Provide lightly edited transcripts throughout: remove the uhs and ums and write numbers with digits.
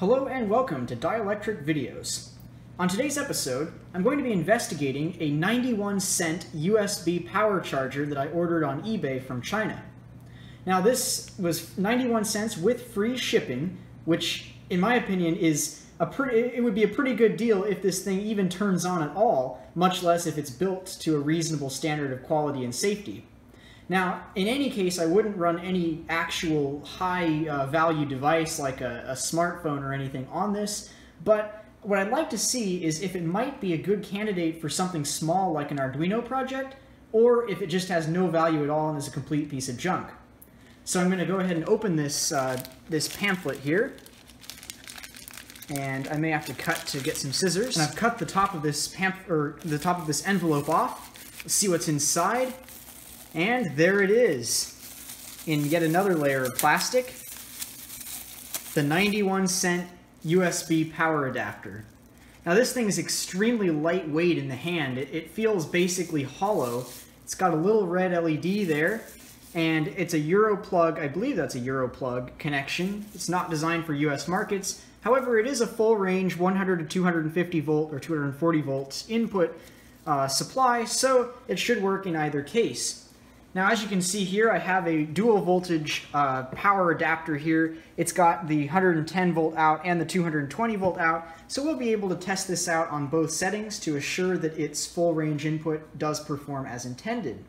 Hello and welcome to Dielectric Videos. On today's episode, I'm going to be investigating a 91-cent USB power charger that I ordered on eBay from China. Now this was 91 cents with free shipping, which in my opinion is it would be a pretty good deal if this thing even turns on at all, much less if it's built to a reasonable standard of quality and safety. Now, in any case, I wouldn't run any actual high-value device like a smartphone or anything on this, but what I'd like to see is if it might be a good candidate for something small like an Arduino project, or if it just has no value at all and is a complete piece of junk. So I'm going to go ahead and open this, this pamphlet here, and I may have to cut to get some scissors. And I've cut the top of this envelope off. Let's see what's inside. And there it is, in yet another layer of plastic, the 91-cent USB power adapter. Now this thing is extremely lightweight in the hand. It feels basically hollow. It's got a little red LED there, and it's a Euro plug. I believe that's a Euro plug connection. It's not designed for US markets. However, it is a full range 100 to 250 volt or 240 volts input supply, so it should work in either case. Now, as you can see here, I have a dual voltage power adapter here. It's got the 110 volt out and the 220 volt out, so we'll be able to test this out on both settings to assure that its full range input does perform as intended.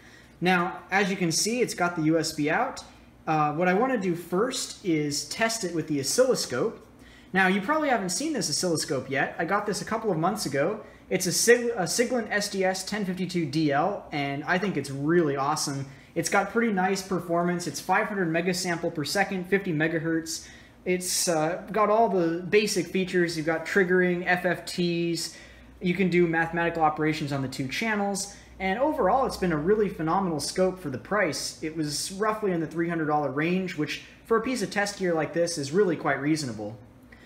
Now, as you can see, it's got the USB out. What I want to do first is test it with the oscilloscope. Now, you probably haven't seen this oscilloscope yet. I got this a couple of months ago. It's a Siglent SDS 1052DL, and I think it's really awesome. It's got pretty nice performance. It's 500 megasample per second, 50 megahertz. It's got all the basic features. You've got triggering, FFTs. You can do mathematical operations on the two channels. And overall, it's been a really phenomenal scope for the price. It was roughly in the $300 range, which for a piece of test gear like this is really quite reasonable.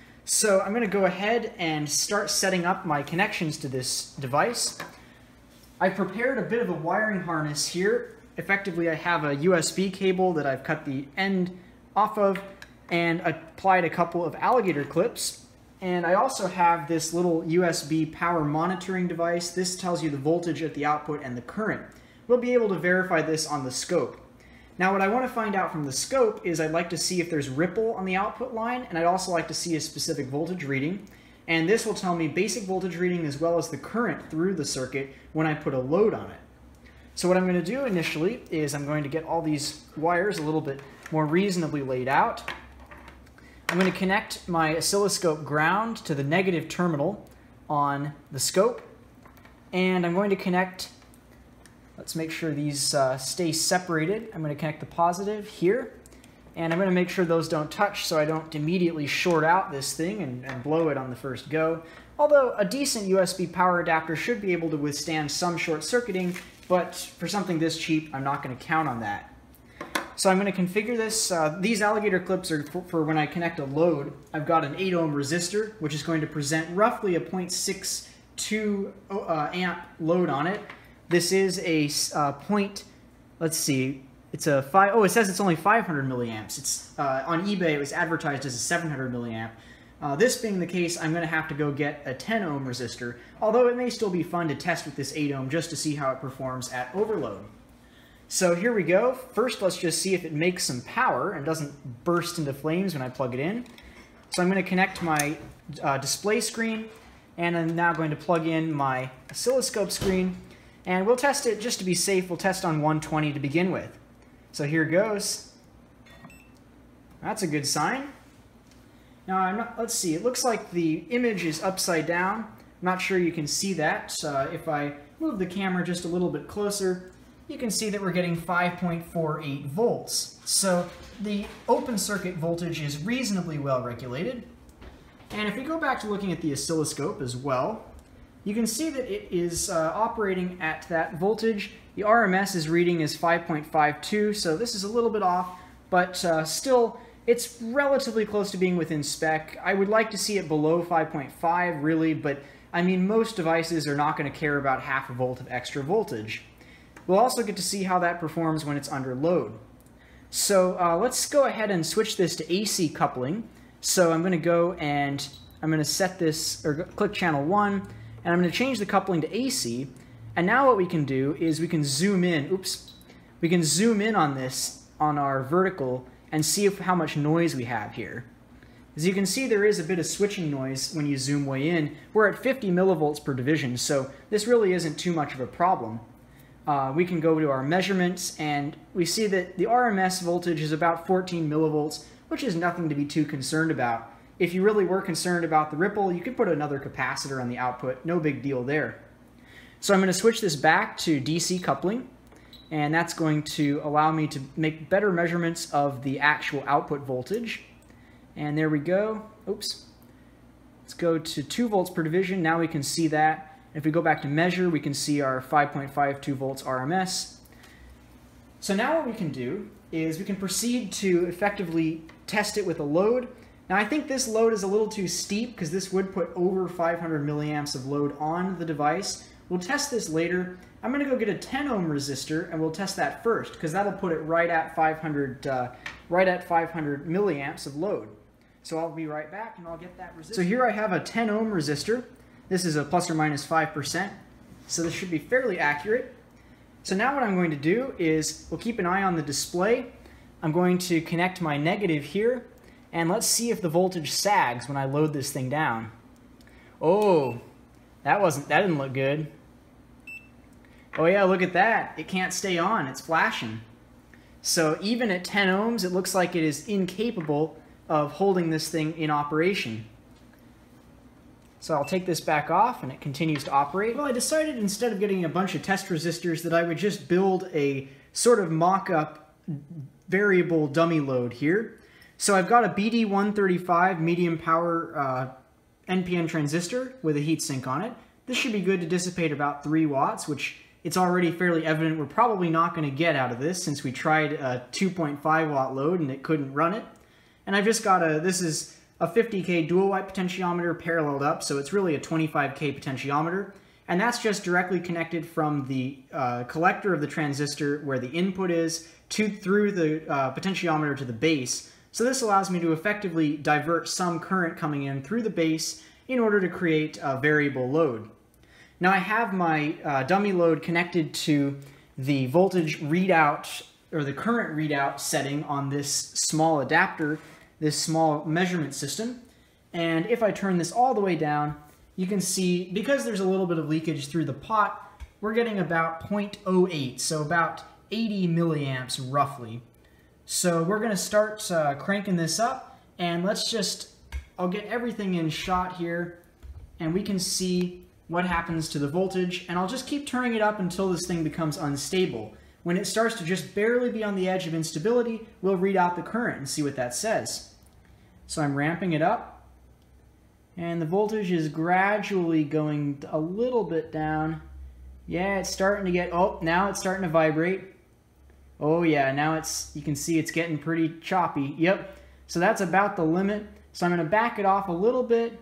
So I'm going to go ahead and start setting up my connections to this device. I've prepared a bit of a wiring harness here. Effectively, I have a USB cable that I've cut the end off of and applied a couple of alligator clips. And I also have this little USB power monitoring device. This tells you the voltage at the output and the current. We'll be able to verify this on the scope. Now what I want to find out from the scope is I'd like to see if there's ripple on the output line, and I'd also like to see a specific voltage reading. And this will tell me basic voltage reading as well as the current through the circuit when I put a load on it. So what I'm going to do initially is I'm going to get all these wires a little bit more reasonably laid out. I'm going to connect my oscilloscope ground to the negative terminal on the scope, and I'm going to connect. Let's make sure these stay separated. I'm going to connect the positive here, and I'm going to make sure those don't touch so I don't immediately short out this thing and blow it on the first go. Although a decent USB power adapter should be able to withstand some short circuiting, but for something this cheap, I'm not going to count on that. So I'm going to configure this. These alligator clips are for when I connect a load. I've got an 8 ohm resistor, which is going to present roughly a 0.62 amp load on it. This is a let's see, it's a it says it's only 500 milliamps. It's on eBay it was advertised as a 700 milliamp. This being the case, I'm going to have to go get a 10 ohm resistor, although it may still be fun to test with this 8 ohm just to see how it performs at overload. So here we go. First, let's just see if it makes some power and doesn't burst into flames when I plug it in. So I'm going to connect my display screen, and I'm now going to plug in my oscilloscope screen. And we'll test it, just to be safe, we'll test on 120 to begin with. So here goes. That's a good sign. Now, let's see, it looks like the image is upside down. I'm not sure you can see that. If I move the camera just a little bit closer, you can see that we're getting 5.48 volts. So the open circuit voltage is reasonably well regulated. And if we go back to looking at the oscilloscope as well, you can see that it is operating at that voltage. The RMS is reading is 5.52, so this is a little bit off, but still, it's relatively close to being within spec. I would like to see it below 5.5, really, but I mean, most devices are not going to care about half a volt of extra voltage. We'll also get to see how that performs when it's under load. So let's go ahead and switch this to AC coupling. So I'm going to go and I'm going to set this, or click channel 1, and I'm going to change the coupling to AC. And now what we can do is we can zoom in, we can zoom in on this, on our vertical, and see how much noise we have here. As you can see, there is a bit of switching noise when you zoom way in. We're at 50 millivolts per division, so this really isn't too much of a problem. We can go to our measurements, and we see that the RMS voltage is about 14 millivolts, which is nothing to be too concerned about. If you really were concerned about the ripple, you could put another capacitor on the output, no big deal there. So I'm going to switch this back to DC coupling, and that's going to allow me to make better measurements of the actual output voltage. And there we go. Oops. Let's go to 2 volts per division. Now we can see that. If we go back to measure, we can see our 5.52 volts RMS. So now what we can do is we can proceed to effectively test it with a load. Now I think this load is a little too steep because this would put over 500 milliamps of load on the device. We'll test this later. I'm going to go get a 10 ohm resistor and we'll test that first because that'll put it right at 500 milliamps of load. So I'll be right back and I'll get that resistor. So here I have a 10 ohm resistor. This is a plus or minus 5%. So this should be fairly accurate. So now what I'm going to do is we'll keep an eye on the display. I'm going to connect my negative here and let's see if the voltage sags when I load this thing down. Oh, that didn't look good. Oh yeah, look at that. It can't stay on. It's flashing. So even at 10 ohms, it looks like it is incapable of holding this thing in operation. So I'll take this back off and it continues to operate. Well, I decided instead of getting a bunch of test resistors that I would just build a sort of mock-up variable dummy load here. So I've got a BD135 medium power NPN transistor with a heatsink on it. This should be good to dissipate about 3 watts, which it's already fairly evident we're probably not going to get out of this since we tried a 2.5 watt load and it couldn't run it. And I've just got this is a 50K dual white potentiometer paralleled up, so it's really a 25K potentiometer. And that's just directly connected from the collector of the transistor where the input is through the potentiometer to the base. So this allows me to effectively divert some current coming in through the base in order to create a variable load. Now I have my dummy load connected to the voltage readout or the current readout setting on this small adapter, this small measurement system. And if I turn this all the way down, you can see, because there's a little bit of leakage through the pot, we're getting about 0.08, so about 80 milliamps roughly. So we're going to start cranking this up, and I'll get everything in shot here, and we can see what happens to the voltage, and I'll just keep turning it up until this thing becomes unstable. When it starts to just barely be on the edge of instability, we'll read out the current and see what that says. So I'm ramping it up, and the voltage is gradually going a little bit down. Yeah, it's starting to get, oh, now it's starting to vibrate. Oh yeah, now you can see it's getting pretty choppy. Yep, so that's about the limit. So I'm going to back it off a little bit,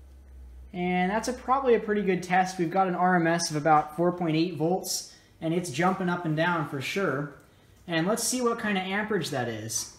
and that's probably a pretty good test. We've got an RMS of about 4.8 volts, and it's jumping up and down for sure. And let's see what kind of amperage that is.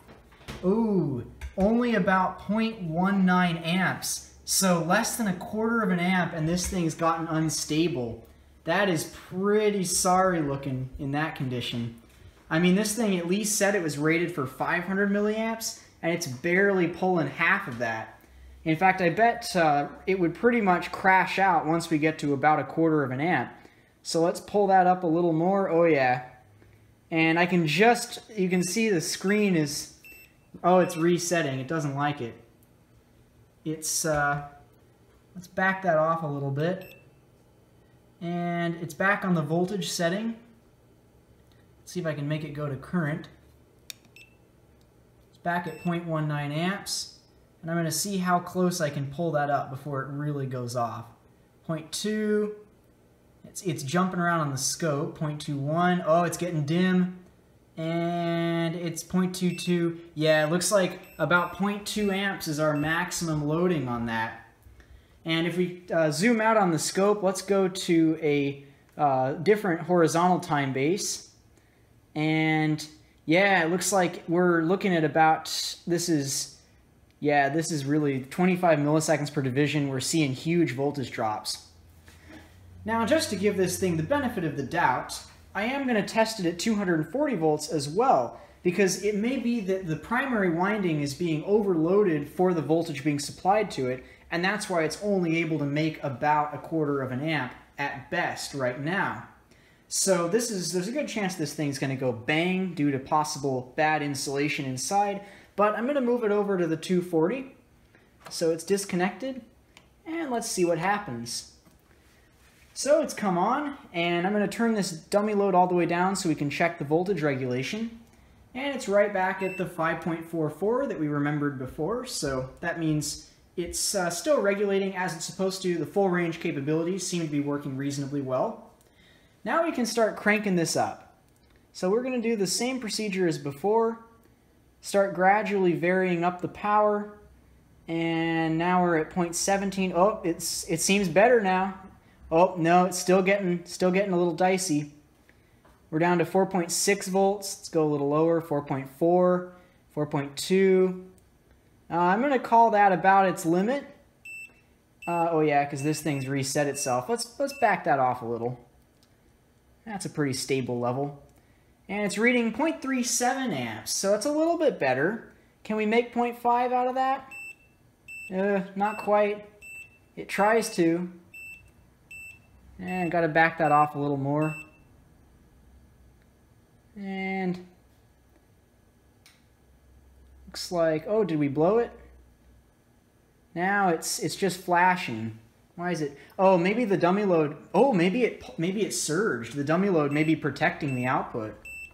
Ooh, only about 0.19 amps. So less than 1/4 of an amp, and this thing's gotten unstable. That is pretty sorry looking in that condition. I mean, this thing at least said it was rated for 500 milliamps, and it's barely pulling half of that. In fact, I bet it would pretty much crash out once we get to about 1/4 of an amp. So let's pull that up a little more. Oh yeah. And you can see the screen is, oh, it's resetting. It doesn't like it. Let's back that off a little bit. And it's back on the voltage setting. Let's see if I can make it go to current. It's back at 0.19 amps. And I'm going to see how close I can pull that up before it really goes off. 0.2. It's jumping around on the scope. 0.21. Oh, it's getting dim. And it's 0.22. Yeah, it looks like about 0.2 amps is our maximum loading on that. And if we zoom out on the scope, let's go to a different horizontal time base. And yeah, it looks like we're looking at about, this is Yeah, this is really 25 milliseconds per division. We're seeing huge voltage drops. Now, just to give this thing the benefit of the doubt, I am going to test it at 240 volts as well, because it may be that the primary winding is being overloaded for the voltage being supplied to it, and that's why it's only able to make about 1/4 of an amp at best right now. So there's a good chance this thing's going to go bang due to possible bad insulation inside, but I'm going to move it over to the 240. So it's disconnected, and let's see what happens. So it's come on, and I'm going to turn this dummy load all the way down so we can check the voltage regulation. And it's right back at the 5.44 that we remembered before, so that means it's still regulating as it's supposed to. The full range capabilities seem to be working reasonably well. Now we can start cranking this up. So we're going to do the same procedure as before. Start gradually varying up the power, and now we're at 0.17. Oh, it seems better now. Oh no, it's still getting a little dicey. We're down to 4.6 volts. Let's go a little lower. 4.4, 4.2. I'm going to call that about its limit. Oh yeah, because this thing's reset itself. Let's back that off a little. That's a pretty stable level. And it's reading 0.37 amps, so it's a little bit better. Can we make 0.5 out of that? Not quite. It tries to. And got to back that off a little more. And looks like, oh, did we blow it? Now it's just flashing. Why is it? Oh, maybe the dummy load. Oh, maybe it surged. The dummy load may be protecting the output.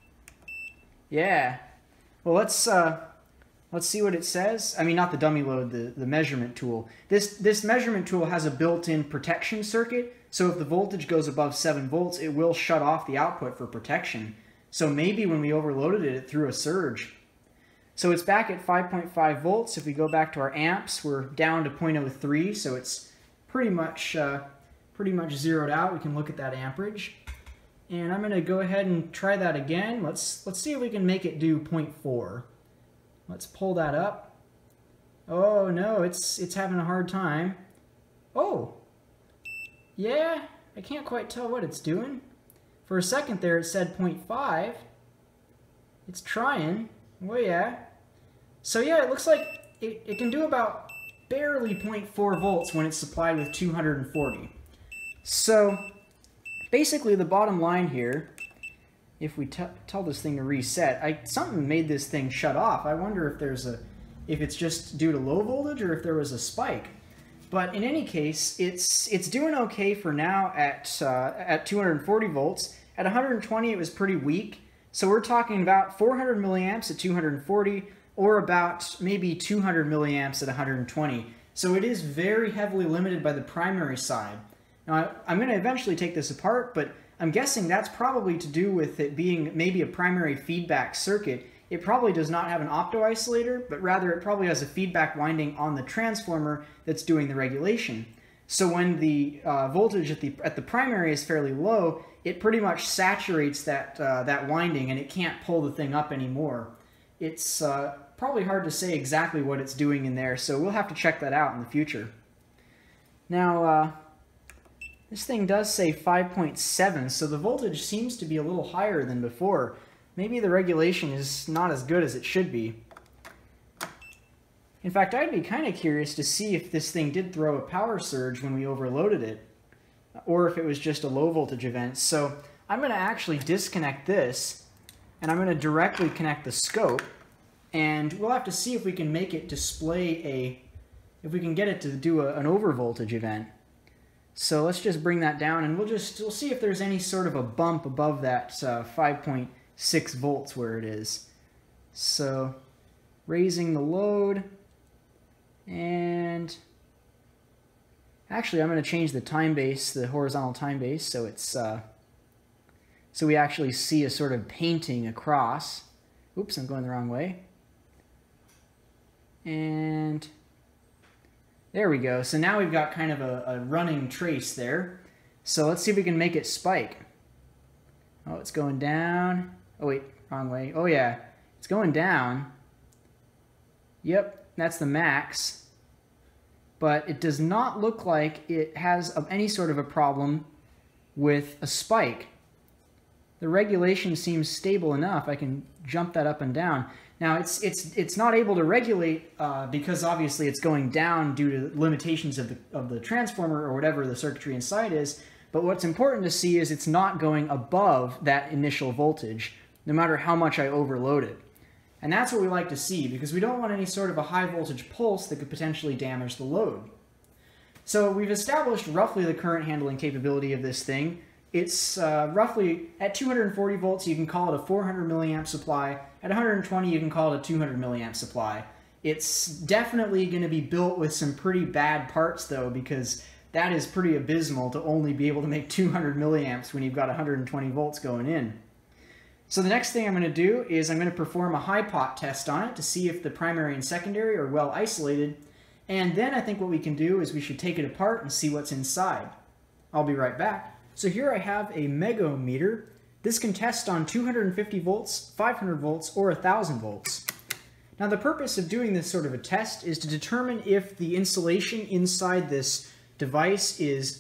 Yeah. Well, let's see what it says. I mean, not the dummy load, the measurement tool. This measurement tool has a built-in protection circuit, so if the voltage goes above 7 volts, it will shut off the output for protection. So maybe when we overloaded it, it threw a surge. So it's back at 5.5 volts. If we go back to our amps, we're down to 0.03, so it's pretty much zeroed out. We can look at that amperage. And I'm going to go ahead and try that again. Let's see if we can make it do 0.4. Let's pull that up. Oh no, it's having a hard time. Oh, yeah, I can't quite tell what it's doing. For a second there it said 0.5. It's trying. Oh yeah. So yeah, it looks like it can do about barely 0.4 volts when it's supplied with 240. So basically the bottom line here, if we tell this thing to reset, something made this thing shut off. I wonder if it's just due to low voltage or if there was a spike. But in any case, it's doing okay for now at 240 volts. At 120, it was pretty weak. So we're talking about 400 milliamps at 240, or about maybe 200 milliamps at 120. So it is very heavily limited by the primary side. Now, I'm going to eventually take this apart, but I'm guessing that's probably to do with it being maybe a primary feedback circuit. It probably does not have an opto-isolator, but rather it probably has a feedback winding on the transformer that's doing the regulation. So when the voltage at the primary is fairly low, it pretty much saturates that winding, and it can't pull the thing up anymore. It's probably hard to say exactly what it's doing in there, so we'll have to check that out in the future. Now, this thing does say 5.7, so the voltage seems to be a little higher than before. Maybe the regulation is not as good as it should be. In fact, I'd be kind of curious to see if this thing did throw a power surge when we overloaded it, or if it was just a low voltage event. So I'm going to actually disconnect this, and I'm going to directly connect the scope, and we'll have to see if we can make it display if we can get it to do an over voltage event. So let's just bring that down, and we'll see if there's any sort of a bump above that 5.6 volts where it is. So raising the load, and actually I'm going to change the time base, the horizontal time base, so it's so we actually see a sort of painting across. Oops, I'm going the wrong way. And there we go. So now we've got kind of a running trace there. So let's see if we can make it spike. Oh, it's going down. Oh wait, wrong way. Oh yeah, it's going down. Yep. That's the max. But it does not look like it has any sort of a problem with a spike. The regulation seems stable enough. I can jump that up and down. Now it's not able to regulate because obviously it's going down due to limitations of the transformer or whatever the circuitry inside is. But what's important to see is it's not going above that initial voltage, no matter how much I overload it. And that's what we like to see, because we don't want any sort of a high voltage pulse that could potentially damage the load. So we've established roughly the current handling capability of this thing. It's roughly at 240 volts, you can call it a 400 milliamp supply. At 120, you can call it a 200 milliamp supply. It's definitely going to be built with some pretty bad parts, though, because that is pretty abysmal to only be able to make 200 milliamps when you've got 120 volts going in. So the next thing I'm going to do is I'm going to perform a high pot test on it to see if the primary and secondary are well isolated. And then I think what we can do is we should take it apart and see what's inside. I'll be right back. So here I have a megger meter. This can test on 250 volts, 500 volts, or 1000 volts. Now the purpose of doing this sort of a test is to determine if the insulation inside this device is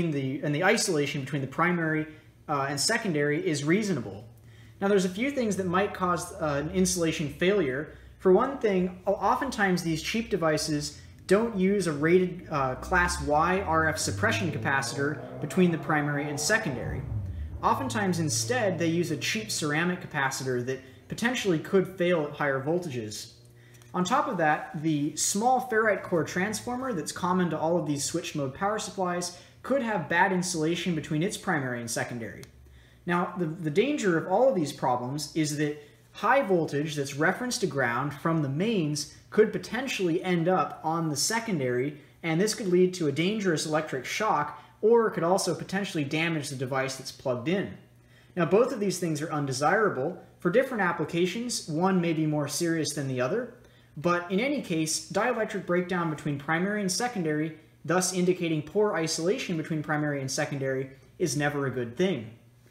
the isolation between the primary and secondary is reasonable. Now there's a few things that might cause an insulation failure. For one thing, oftentimes these cheap devices don't use a rated class Y RF suppression capacitor between the primary and secondary. Oftentimes instead they use a cheap ceramic capacitor that potentially could fail at higher voltages. On top of that, the small ferrite core transformer that's common to all of these switch mode power supplies could have bad insulation between its primary and secondary. Now, the danger of all of these problems is that high voltage that's referenced to ground from the mains could potentially end up on the secondary, and this could lead to a dangerous electric shock, or it could also potentially damage the device that's plugged in. Now, both of these things are undesirable. For different applications, one may be more serious than the other, but in any case, dielectric breakdown between primary and secondary, thus indicating poor isolation between primary and secondary, is never a good thing.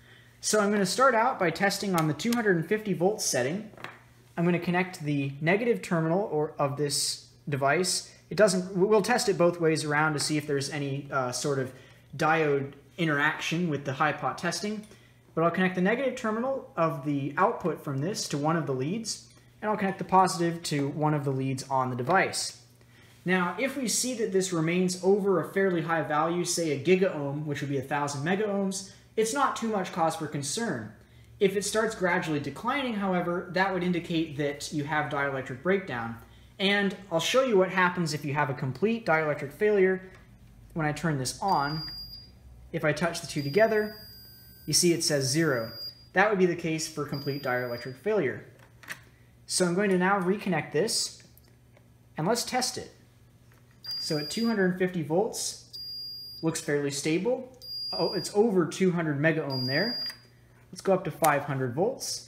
So I'm going to start out by testing on the 250 volt setting. I'm going to connect the negative terminal of this device. We'll test it both ways around to see if there's any sort of diode interaction with the high pot testing. But I'll connect the negative terminal of the output from this to one of the leads, and I'll connect the positive to one of the leads on the device. Now, if we see that this remains over a fairly high value, say a gigaohm, which would be 1000 megaohms, it's not too much cause for concern. If it starts gradually declining, however, that would indicate that you have dielectric breakdown. And I'll show you what happens if you have a complete dielectric failure. When I turn this on, if I touch the two together, you see it says 0. That would be the case for complete dielectric failure. So I'm going to now reconnect this, and let's test it. So at 250 volts, looks fairly stable. Oh, it's over 200 megaohm there. Let's go up to 500 volts.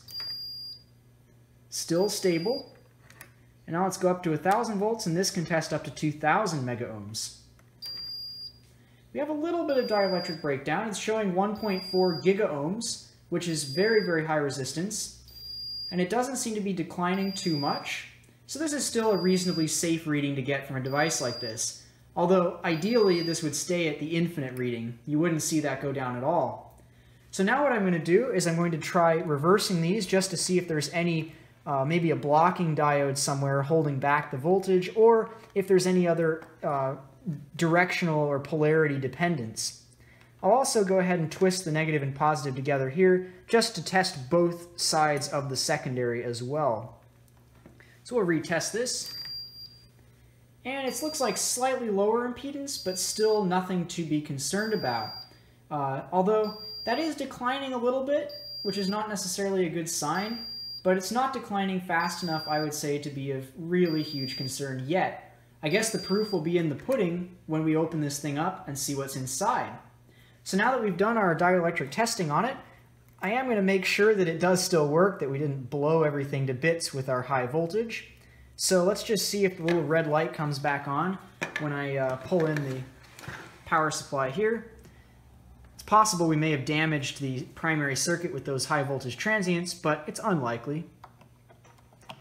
Still stable. And now let's go up to 1000 volts, and this can test up to 2000 megaohms. We have a little bit of dielectric breakdown. It's showing 1.4 gigaohms, which is very, very high resistance. And it doesn't seem to be declining too much. So this is still a reasonably safe reading to get from a device like this. Although, ideally, this would stay at the infinite reading. You wouldn't see that go down at all. So now what I'm going to do is I'm going to try reversing these just to see if there's any, maybe a blocking diode somewhere holding back the voltage, or if there's any other directional or polarity dependence. I'll also go ahead and twist the negative and positive together here just to test both sides of the secondary as well. So we'll retest this. And it looks like slightly lower impedance, but still nothing to be concerned about. Although that is declining a little bit, which is not necessarily a good sign, but it's not declining fast enough, I would say, to be of really huge concern yet. I guess the proof will be in the pudding when we open this thing up and see what's inside. So now that we've done our dielectric testing on it, I am going to make sure that it does still work, that we didn't blow everything to bits with our high voltage. So let's just see if the little red light comes back on when I pull in the power supply here. It's possible we may have damaged the primary circuit with those high voltage transients, but it's unlikely. And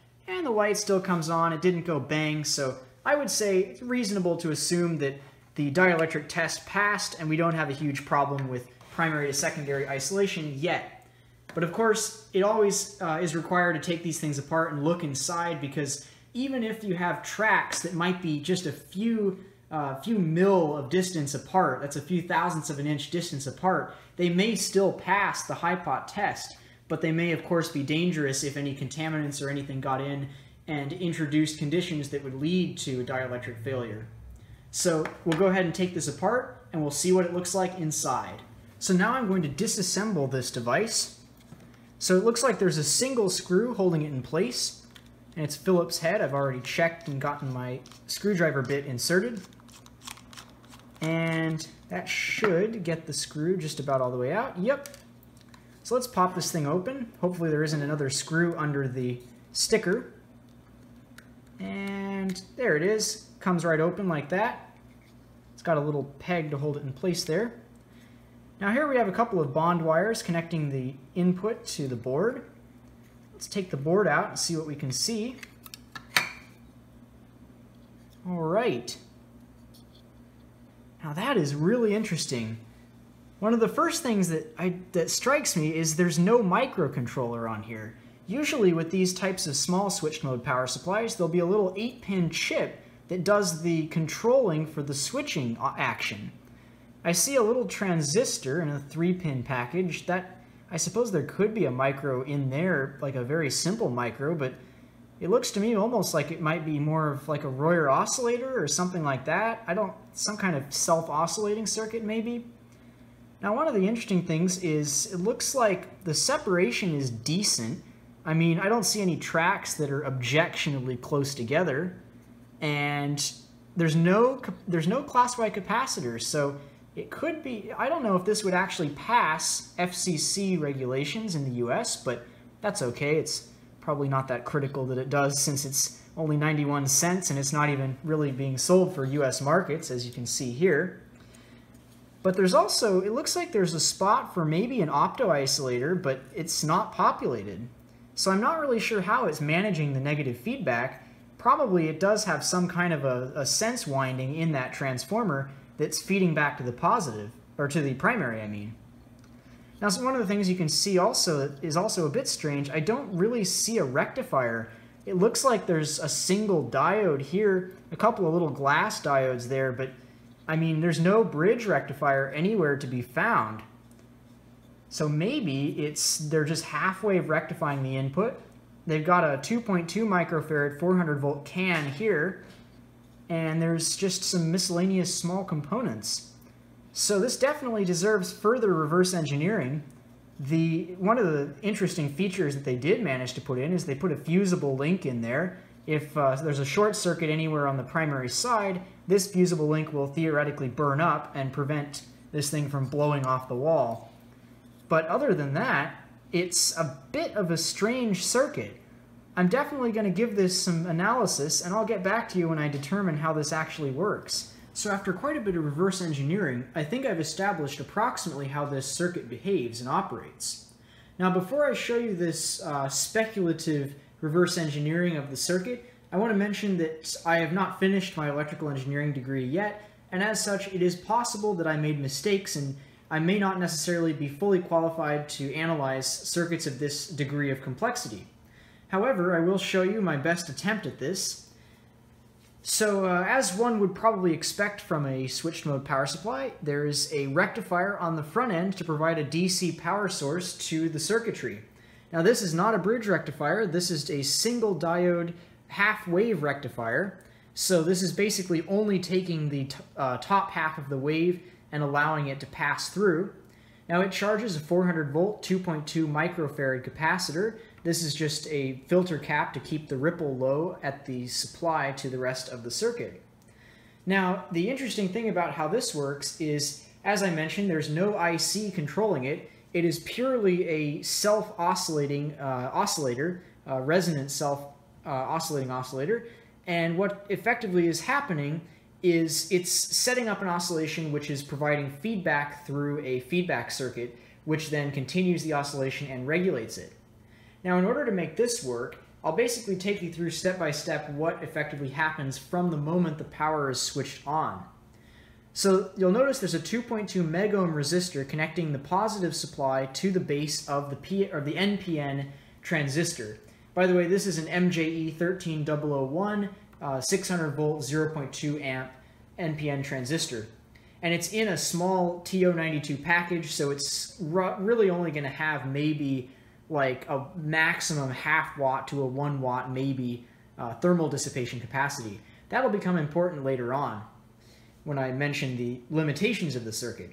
and the light still comes on. It didn't go bang, so I would say it's reasonable to assume that the dielectric test passed and we don't have a huge problem with primary to secondary isolation yet. But of course, it always is required to take these things apart and look inside, because even if you have tracks that might be just a few mil of distance apart, that's a few thousandths of an inch distance apart, they may still pass the high-pot test, but they may of course be dangerous if any contaminants or anything got in and introduced conditions that would lead to a dielectric failure. So we'll go ahead and take this apart and we'll see what it looks like inside. So now I'm going to disassemble this device. So it looks like there's a single screw holding it in place, and it's Phillips head. I've already checked and gotten my screwdriver bit inserted. And that should get the screw just about all the way out. Yep. So let's pop this thing open. Hopefully there isn't another screw under the sticker. And there it is. Comes right open like that. It's got a little peg to hold it in place there. Now here we have a couple of bond wires connecting the input to the board. Let's take the board out and see what we can see. All right. Now that is really interesting. One of the first things that strikes me is there's no microcontroller on here. Usually with these types of small switched mode power supplies, there'll be a little 8-pin chip that does the controlling for the switching action. I see a little transistor in a 3-pin package. That, I suppose there could be a micro in there, like a very simple micro, but it looks to me almost like it might be more of like a Royer oscillator or something like that. Some kind of self-oscillating circuit maybe. Now one of the interesting things is it looks like the separation is decent. I mean, I don't see any tracks that are objectionably close together, and there's no class Y capacitors, so it could be, I don't know if this would actually pass FCC regulations in the US, but that's okay. It's probably not that critical that it does, since it's only 91 cents and it's not even really being sold for US markets, as you can see here. But there's also, it looks like there's a spot for maybe an opto-isolator, but it's not populated. So I'm not really sure how it's managing the negative feedback. Probably it does have some kind of a sense winding in that transformer that's feeding back to the positive, or to the primary, I mean. Now, so one of the things you can see also that is also a bit strange, I don't really see a rectifier. It looks like there's a single diode here, a couple of little glass diodes there, but I mean, there's no bridge rectifier anywhere to be found. So maybe they're just halfway rectifying the input. They've got a 2.2 microfarad 400 volt can here, and there's just some miscellaneous small components. So this definitely deserves further reverse engineering. One of the interesting features that they did manage to put in is they put a fusible link in there. If there's a short circuit anywhere on the primary side, this fusible link will theoretically burn up and prevent this thing from blowing off the wall. But other than that, it's a bit of a strange circuit. I'm definitely going to give this some analysis, and I'll get back to you when I determine how this actually works. So after quite a bit of reverse engineering, I think I've established approximately how this circuit behaves and operates. Now before I show you this speculative reverse engineering of the circuit, I want to mention that I have not finished my electrical engineering degree yet, and as such it is possible that I made mistakes and I may not necessarily be fully qualified to analyze circuits of this degree of complexity. However, I will show you my best attempt at this. So as one would probably expect from a switched mode power supply, there is a rectifier on the front end to provide a DC power source to the circuitry. Now this is not a bridge rectifier, this is a single diode half wave rectifier. So this is basically only taking the top half of the wave and allowing it to pass through. Now it charges a 400 volt 2.2 microfarad capacitor. This is just a filter cap to keep the ripple low at the supply to the rest of the circuit. Now the interesting thing about how this works is, as I mentioned, there's no IC controlling it. It is purely a self-oscillating oscillator, resonant self-oscillating oscillator, and what effectively is happening is it's setting up an oscillation which is providing feedback through a feedback circuit, which then continues the oscillation and regulates it. Now in order to make this work, I'll basically take you through step by step what effectively happens from the moment the power is switched on. So you'll notice there's a 2.2 megohm resistor connecting the positive supply to the base of the NPN transistor. By the way, this is an MJE 13001 600 volt 0.2 amp NPN transistor. And it's in a small TO92 package, so it's really only going to have maybe like a maximum half watt to a 1 watt maybe thermal dissipation capacity. That'll become important later on when I mention the limitations of the circuit.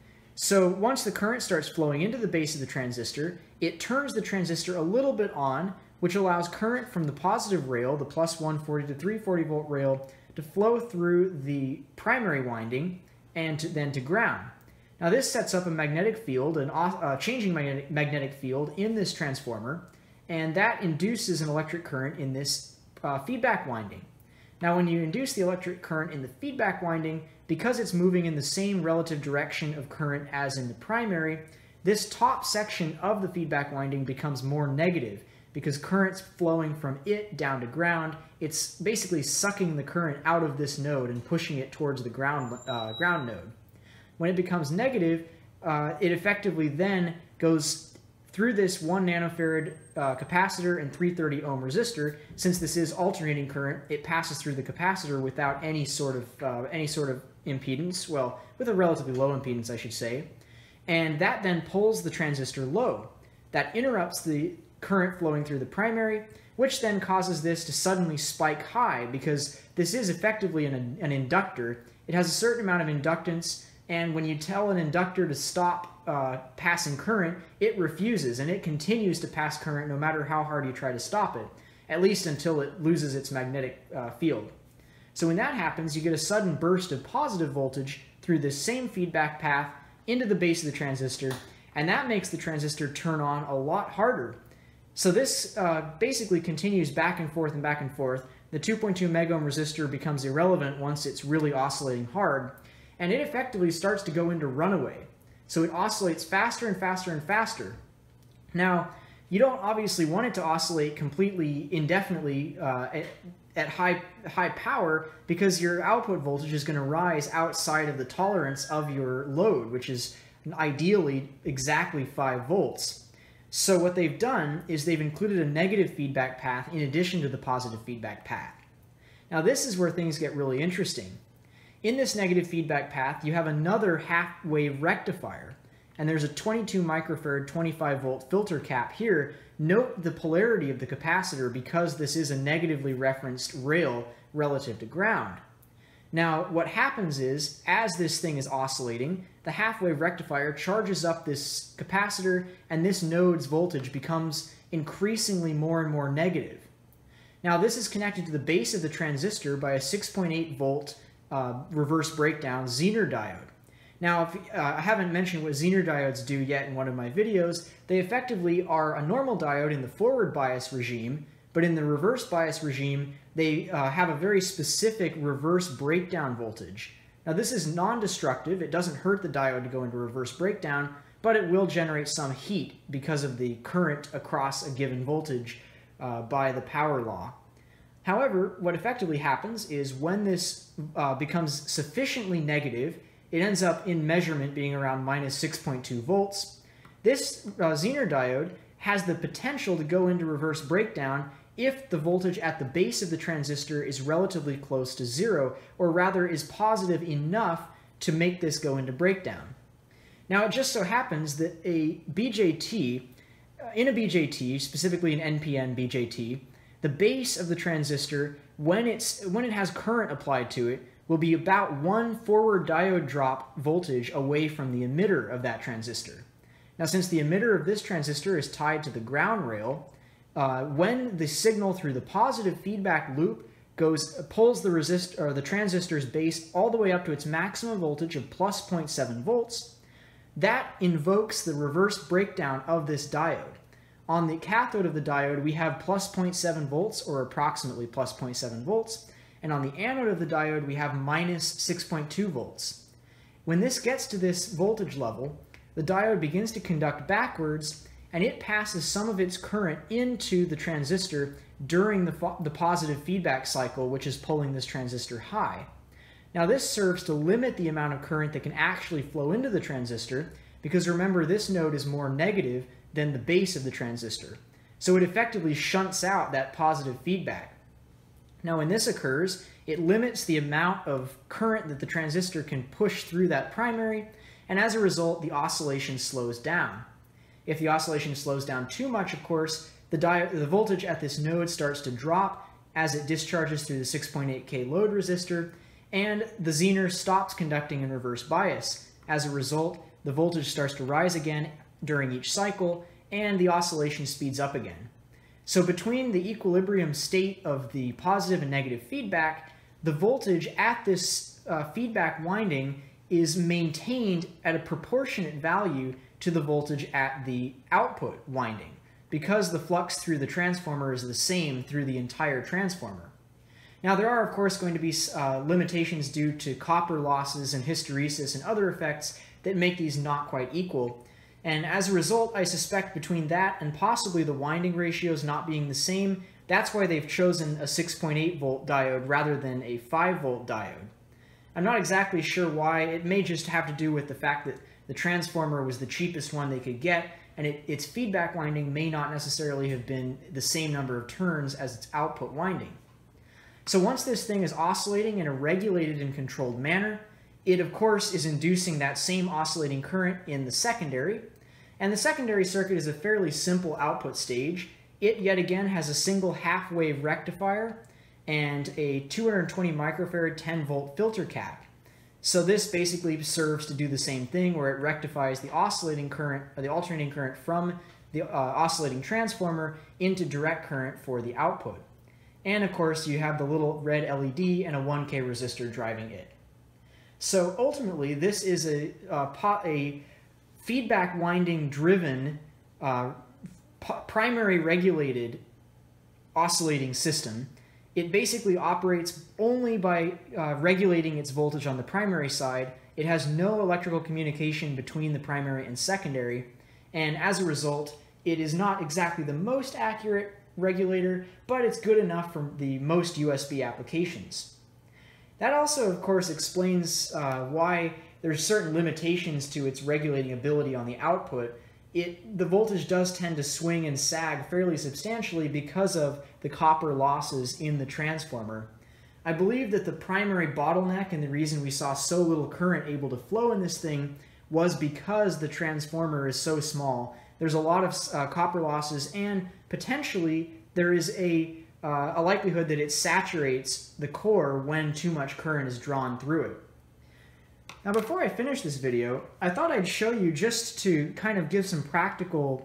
So once the current starts flowing into the base of the transistor, it turns the transistor a little bit on, which allows current from the positive rail, the plus 140 to 340 volt rail, to flow through the primary winding and then to ground. Now this sets up a magnetic field, a changing magnetic field in this transformer, and that induces an electric current in this feedback winding. Now when you induce the electric current in the feedback winding, because it's moving in the same relative direction of current as in the primary, this top section of the feedback winding becomes more negative because current's flowing from it down to ground. It's basically sucking the current out of this node and pushing it towards the ground node. When it becomes negative, it effectively then goes through this 1 nanofarad capacitor and 330 ohm resistor. Since this is alternating current, it passes through the capacitor without any sort of impedance, well, with a relatively low impedance, I should say. And that then pulls the transistor low. That interrupts the current flowing through the primary, which then causes this to suddenly spike high because this is effectively an inductor. It has a certain amount of inductance, and when you tell an inductor to stop passing current, it refuses, and it continues to pass current no matter how hard you try to stop it, at least until it loses its magnetic field. So when that happens, you get a sudden burst of positive voltage through this same feedback path into the base of the transistor, and that makes the transistor turn on a lot harder. So this basically continues back and forth and back and forth. The 2.2 megohm resistor becomes irrelevant once it's really oscillating hard, and it effectively starts to go into runaway. So it oscillates faster and faster and faster. Now, you don't obviously want it to oscillate completely indefinitely at high power, because your output voltage is going to rise outside of the tolerance of your load, which is ideally exactly 5 volts. So what they've done is they've included a negative feedback path in addition to the positive feedback path. Now this is where things get really interesting. In this negative feedback path, you have another half-wave rectifier, and there's a 22 microfarad 25 volt filter cap here. Note the polarity of the capacitor because this is a negatively referenced rail relative to ground. Now what happens is, as this thing is oscillating, the half-wave rectifier charges up this capacitor, and this node's voltage becomes increasingly more and more negative. Now this is connected to the base of the transistor by a 6.8 volt reverse breakdown Zener diode. Now, I haven't mentioned what Zener diodes do yet in one of my videos. They effectively are a normal diode in the forward bias regime, but in the reverse bias regime, they have a very specific reverse breakdown voltage. Now this is non-destructive. It doesn't hurt the diode to go into reverse breakdown, but it will generate some heat because of the current across a given voltage by the power law. However, what effectively happens is when this becomes sufficiently negative, it ends up in measurement being around minus 6.2 volts. This Zener diode has the potential to go into reverse breakdown if the voltage at the base of the transistor is relatively close to 0, or rather is positive enough to make this go into breakdown. Now it just so happens that a BJT, in a BJT, specifically an NPN BJT, the base of the transistor, when it has current applied to it, will be about 1 forward diode drop voltage away from the emitter of that transistor. Now since the emitter of this transistor is tied to the ground rail, when the signal through the positive feedback loop pulls the transistor's base all the way up to its maximum voltage of plus 0.7 volts, that invokes the reverse breakdown of this diode. On the cathode of the diode, we have plus 0.7 volts, or approximately plus 0.7 volts, and on the anode of the diode, we have minus 6.2 volts. When this gets to this voltage level, the diode begins to conduct backwards, and it passes some of its current into the transistor during the positive feedback cycle, which is pulling this transistor high. Now this serves to limit the amount of current that can actually flow into the transistor, because remember, this node is more negative than the base of the transistor. So it effectively shunts out that positive feedback. Now when this occurs, it limits the amount of current that the transistor can push through that primary, and as a result, the oscillation slows down. If the oscillation slows down too much, of course, the voltage at this node starts to drop as it discharges through the 6.8K load resistor, and the zener stops conducting in reverse bias. As a result, the voltage starts to rise again during each cycle, and the oscillation speeds up again. So between the equilibrium state of the positive and negative feedback, the voltage at this feedback winding is maintained at a proportionate value to the voltage at the output winding, because the flux through the transformer is the same through the entire transformer. Now there are of course going to be limitations due to copper losses and hysteresis and other effects that make these not quite equal. And as a result, I suspect between that and possibly the winding ratios not being the same, that's why they've chosen a 6.8 volt diode rather than a 5 volt diode. I'm not exactly sure why. It may just have to do with the fact that the transformer was the cheapest one they could get, and its feedback winding may not necessarily have been the same number of turns as its output winding. So once this thing is oscillating in a regulated and controlled manner, it of course is inducing that same oscillating current in the secondary, and the secondary circuit is a fairly simple output stage. It yet again has a single half-wave rectifier and a 220 microfarad 10 volt filter cap. So this basically serves to do the same thing, where it rectifies the oscillating current, or the alternating current from the oscillating transformer into direct current for the output. And of course you have the little red LED and a 1K resistor driving it. So ultimately this is a feedback winding driven primary regulated oscillating system. It basically operates only by regulating its voltage on the primary side. It has no electrical communication between the primary and secondary, and as a result, it is not exactly the most accurate regulator, but it's good enough for the most USB applications. That also, of course, explains why there's certain limitations to its regulating ability on the output. The voltage does tend to swing and sag fairly substantially because of the copper losses in the transformer. I believe that the primary bottleneck and the reason we saw so little current able to flow in this thing was because the transformer is so small. There's a lot of copper losses, and potentially there is a likelihood that it saturates the core when too much current is drawn through it. Now before I finish this video, I thought I'd show you, just to kind of give some practical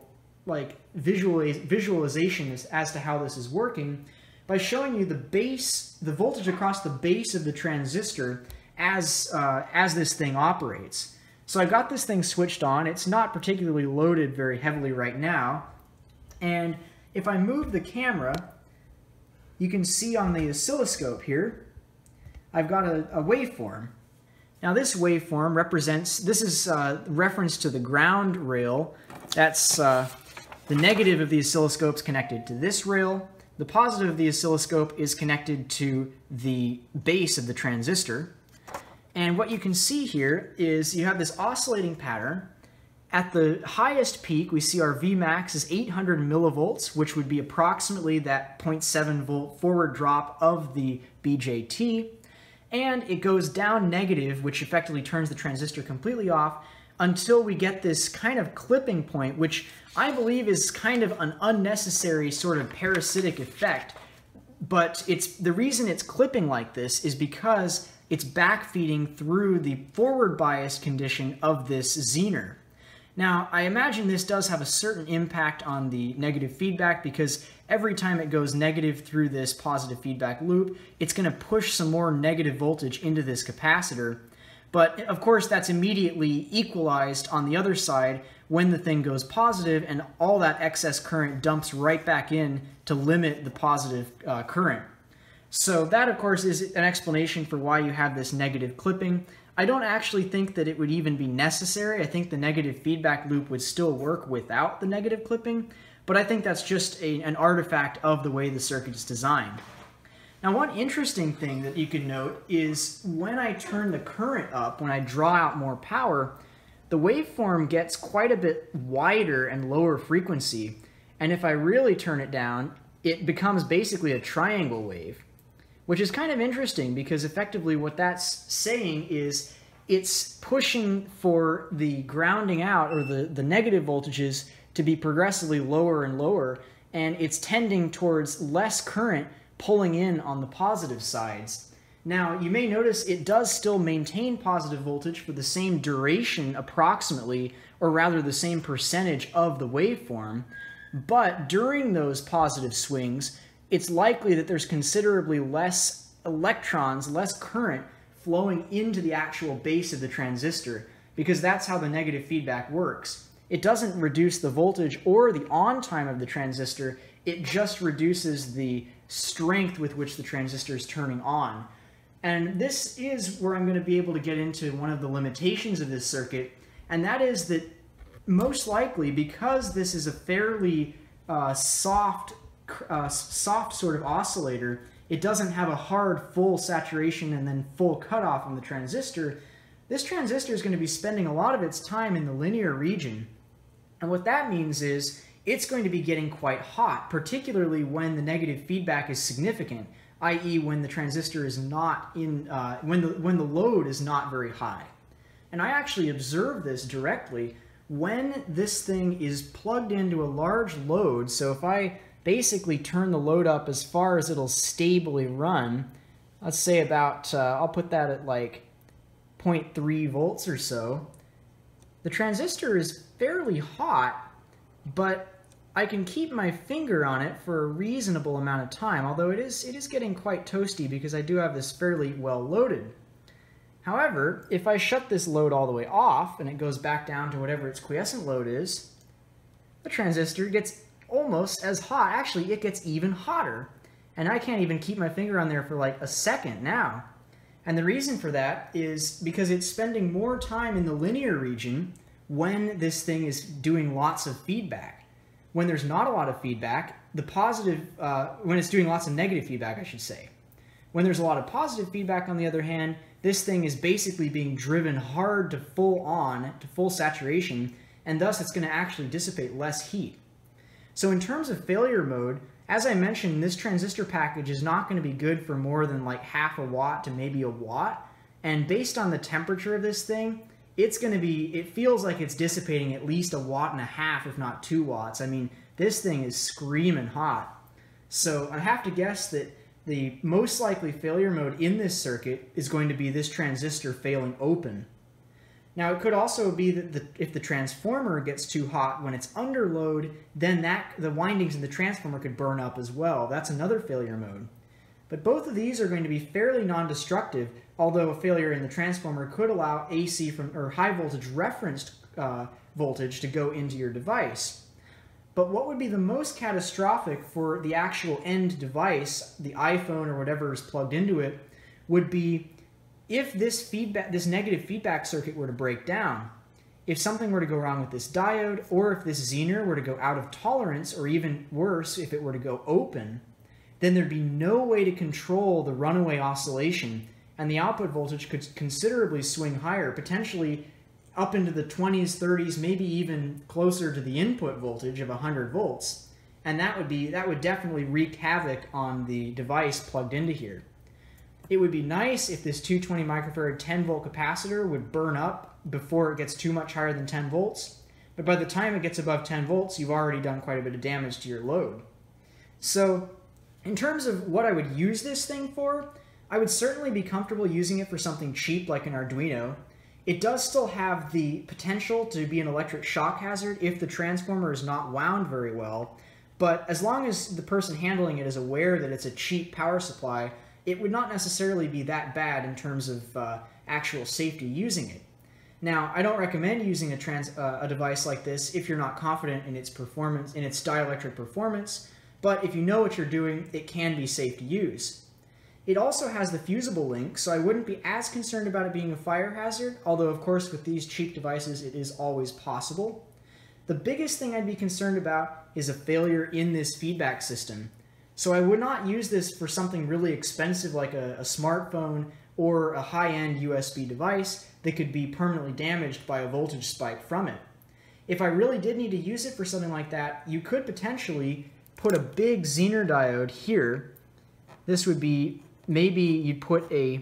visualization as to how this is working, by showing you the voltage across the base of the transistor as this thing operates. So I've got this thing switched on. It's not particularly loaded very heavily right now, and if I move the camera, you can see on the oscilloscope here, I've got a waveform. Now this waveform represents, this is reference to the ground rail. That's the negative of the oscilloscope is connected to this rail. The positive of the oscilloscope is connected to the base of the transistor. And what you can see here is you have this oscillating pattern. At the highest peak, we see our Vmax is 800 millivolts, which would be approximately that 0.7 volt forward drop of the BJT. And it goes down negative, which effectively turns the transistor completely off, until we get this kind of clipping point, which I believe is kind of an unnecessary sort of parasitic effect. But the reason it's clipping like this is because it's backfeeding through the forward bias condition of this zener. Now, I imagine this does have a certain impact on the negative feedback, because every time it goes negative through this positive feedback loop, it's going to push some more negative voltage into this capacitor. But of course, that's immediately equalized on the other side when the thing goes positive, and all that excess current dumps right back in to limit the positive current. So that, of course, is an explanation for why you have this negative clipping. I don't actually think that it would even be necessary. I think the negative feedback loop would still work without the negative clipping, but I think that's just an artifact of the way the circuit is designed. Now, one interesting thing that you can note is when I turn the current up, when I draw out more power, the waveform gets quite a bit wider and lower frequency, and if I really turn it down, it becomes basically a triangle wave, which is kind of interesting because effectively what that's saying is it's pushing for the grounding out, or the negative voltages, to be progressively lower and lower, and it's tending towards less current pulling in on the positive sides. Now, you may notice it does still maintain positive voltage for the same duration approximately, or rather the same percentage of the waveform, but during those positive swings, it's likely that there's considerably less electrons, less current flowing into the actual base of the transistor, because that's how the negative feedback works. It doesn't reduce the voltage or the on time of the transistor, it just reduces the strength with which the transistor is turning on. And this is where I'm going to be able to get into one of the limitations of this circuit, and that is that most likely, because this is a fairly soft sort of oscillator, it doesn't have a hard full saturation and then full cutoff on the transistor. This transistor is going to be spending a lot of its time in the linear region. And what that means is it's going to be getting quite hot, particularly when the negative feedback is significant, i.e. when the transistor is not in, when the load is not very high. And I actually observed this directly when this thing is plugged into a large load. So if I basically turn the load up as far as it'll stably run, let's say about, I'll put that at like 0.3 volts or so, the transistor is fairly hot, but I can keep my finger on it for a reasonable amount of time, although it is getting quite toasty because I do have this fairly well loaded. However, if I shut this load all the way off and it goes back down to whatever its quiescent load is, the transistor gets almost as hot. Actually, it gets even hotter. And I can't even keep my finger on there for like a second now. And the reason for that is because it's spending more time in the linear region when this thing is doing lots of feedback. When there's not a lot of feedback, the positive, when it's doing lots of negative feedback, I should say. When there's a lot of positive feedback, on the other hand, this thing is basically being driven hard to full saturation, and thus it's going to actually dissipate less heat. So in terms of failure mode, as I mentioned, this transistor package is not going to be good for more than like half a watt to maybe a watt, and based on the temperature of this thing, it's going to be, it feels like it's dissipating at least 1.5 watts, if not 2 watts. I mean, this thing is screaming hot. So I have to guess that the most likely failure mode in this circuit is going to be this transistor failing open. Now, it could also be that if the transformer gets too hot when it's under load, then the windings in the transformer could burn up as well. That's another failure mode. But both of these are going to be fairly non-destructive, although a failure in the transformer could allow AC or high voltage referenced voltage to go into your device. But what would be the most catastrophic for the actual end device, the iPhone or whatever is plugged into it, would be if this negative feedback circuit were to break down. If something were to go wrong with this diode, or if this zener were to go out of tolerance, or even worse, if it were to go open, then there'd be no way to control the runaway oscillation, and the output voltage could considerably swing higher, potentially up into the 20s, 30s, maybe even closer to the input voltage of 100 volts. And that would definitely wreak havoc on the device plugged into here. It would be nice if this 220 microfarad 10 volt capacitor would burn up before it gets too much higher than 10 volts, but by the time it gets above 10 volts, you've already done quite a bit of damage to your load. So in terms of what I would use this thing for, I would certainly be comfortable using it for something cheap like an Arduino. It does still have the potential to be an electric shock hazard if the transformer is not wound very well, but as long as the person handling it is aware that it's a cheap power supply, it would not necessarily be that bad in terms of actual safety using it. Now, I don't recommend using a device like this if you're not confident in its performance, in its dielectric performance, but if you know what you're doing, it can be safe to use. It also has the fusible link, so I wouldn't be as concerned about it being a fire hazard, although of course with these cheap devices it is always possible. The biggest thing I'd be concerned about is a failure in this feedback system. So I would not use this for something really expensive like a smartphone or a high-end USB device that could be permanently damaged by a voltage spike from it. If I really did need to use it for something like that, you could potentially put a big Zener diode here. This would be, maybe you'd put a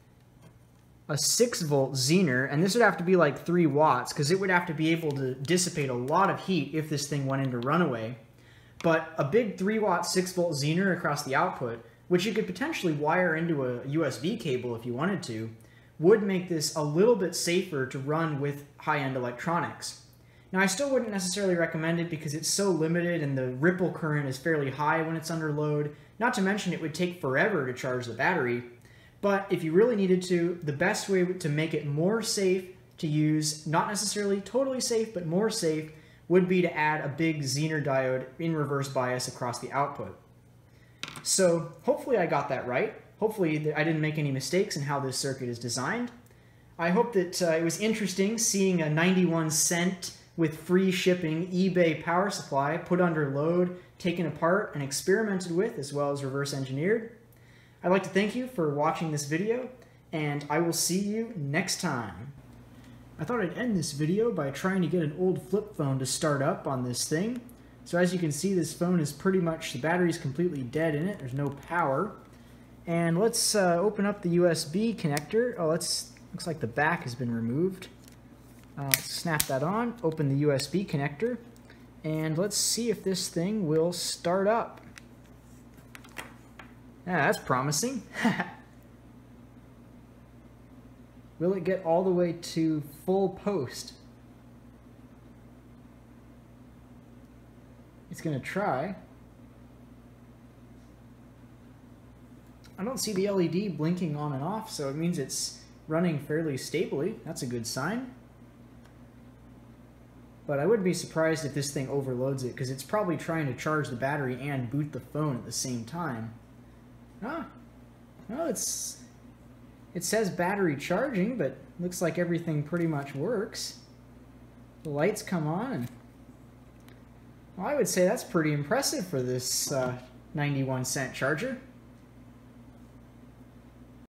6-volt Zener, and this would have to be like 3 watts because it would have to be able to dissipate a lot of heat if this thing went into runaway. But a big 3-watt 6-volt Zener across the output, which you could potentially wire into a USB cable if you wanted to, would make this a little bit safer to run with high-end electronics. Now, I still wouldn't necessarily recommend it because it's so limited and the ripple current is fairly high when it's under load, not to mention it would take forever to charge the battery. But if you really needed to, the best way to make it more safe to use, not necessarily totally safe, but more safe, would be to add a big Zener diode in reverse bias across the output. So hopefully I got that right. Hopefully I didn't make any mistakes in how this circuit is designed. I hope that it was interesting seeing a 91-cent with free shipping eBay power supply put under load, taken apart, and experimented with, as well as reverse engineered. I'd like to thank you for watching this video, and I will see you next time. I thought I'd end this video by trying to get an old flip phone to start up on this thing. So as you can see, this phone is pretty much, the battery's completely dead in it, there's no power. And let's open up the USB connector. Oh, looks like the back has been removed. Let's snap that on, open the USB connector, and let's see if this thing will start up. Yeah, that's promising. Will it get all the way to full post? It's going to try. I don't see the LED blinking on and off, so it means it's running fairly stably. That's a good sign. But I wouldn't be surprised if this thing overloads it, because it's probably trying to charge the battery and boot the phone at the same time. Ah, no, it says battery charging, but looks like everything pretty much works. The lights come on, and well, I would say that's pretty impressive for this 91-cent charger.